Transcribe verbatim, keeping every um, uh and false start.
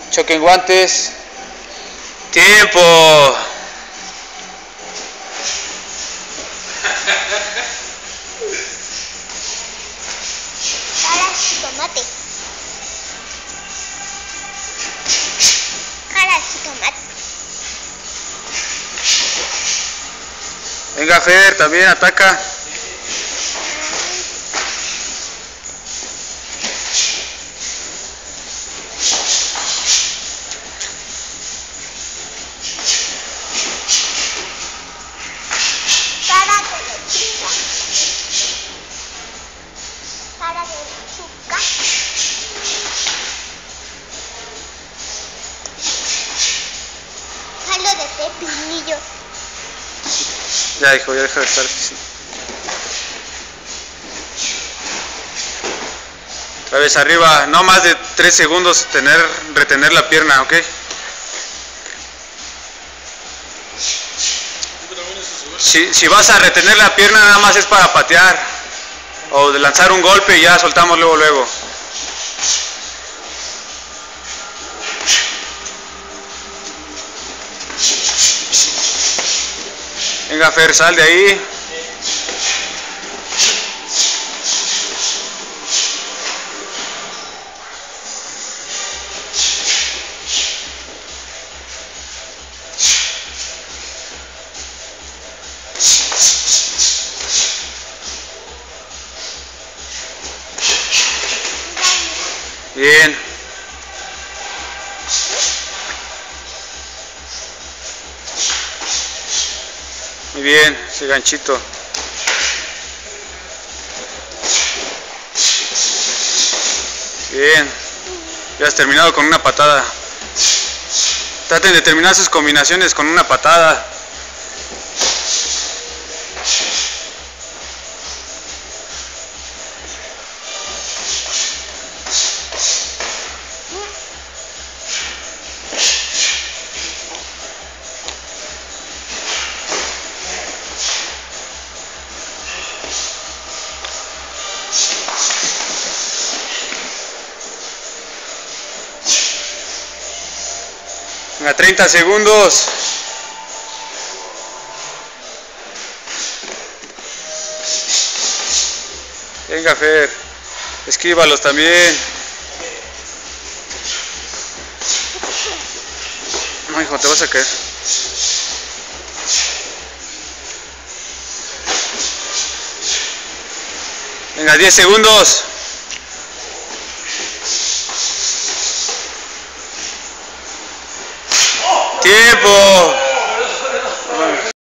Choquen guantes. Tiempo. Cara jitomate. Cara jitomate. Venga, Fer, también ataca. Cara de lechuga. Cara de lechuga. Palo de pepinillo. Ya, hijo, ya deja de estar así. Otra vez arriba, no más de tres segundos tener, retener la pierna, ¿ok? Si, si vas a retener la pierna nada más es para patear o de lanzar un golpe y ya soltamos luego luego. Venga, Fer, sal de ahí. Bien. Muy bien, ese ganchito. Bien. Ya has terminado con una patada. Traten de terminar sus combinaciones con una patada. Venga, treinta segundos. Venga, Fer. Esquívalos también. No, hijo, te vas a caer. Venga, diez segundos. Tiempo.